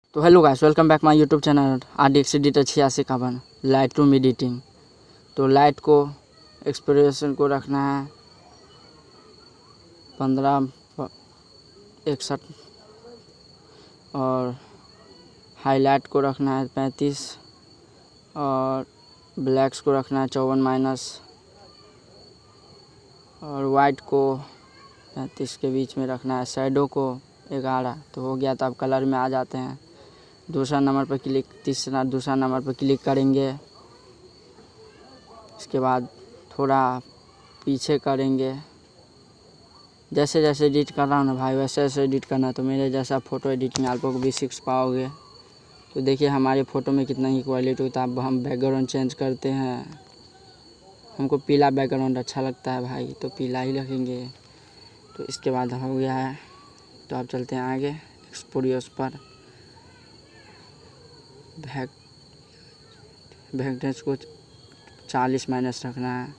तो hello guys, welcome back my YouTube channel RDX editor 8651 light room editing. तो light को expression को रखना है 1561 और हाईलाइट को रखना है 35 और ब्लैक्स को रखना है 54- और वाइट को 35 के बीच में रखना है। शैडो को 11। तो हो गया। तो अब कलर में आ जाते हैं। दूसरा नंबर पर क्लिक करेंगे। इसके बाद थोड़ा पीछे करेंगे। जैसे जैसे एडिट कर रहा हूँ ना भाई, वैसे वैसे एडिट करना। तो मेरे जैसा फ़ोटो एडिटिंग आप लोग भी सीख पाओगे। तो देखिए हमारे फ़ोटो में कितना ही क्वालिटी होता है। अब हम बैकग्राउंड चेंज करते हैं। हमको पीला बैकग्राउंड अच्छा लगता है भाई, तो पीला ही रखेंगे। तो इसके बाद हो गया है। तो आप चलते हैं आगे एक्सपोरियस पर। ब्राइटनेस को 40- रखना है।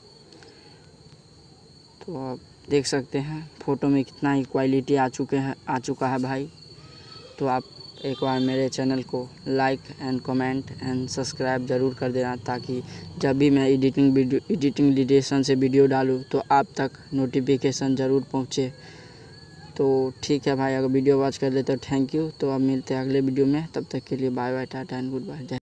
तो आप देख सकते हैं फ़ोटो में कितना ही क्वालिटी आ चुका है भाई। तो आप एक बार मेरे चैनल को like and comment and subscribe ज़रूर कर देना, ताकि जब भी मैं एडिटिंग से वीडियो डालूँ तो आप तक नोटिफिकेशन ज़रूर पहुँचे। तो ठीक है भाई, अगर वीडियो वॉच कर ले तो थैंक यू। तो अब मिलते हैं अगले वीडियो में। तब तक के लिए bye bye, tata and good bye.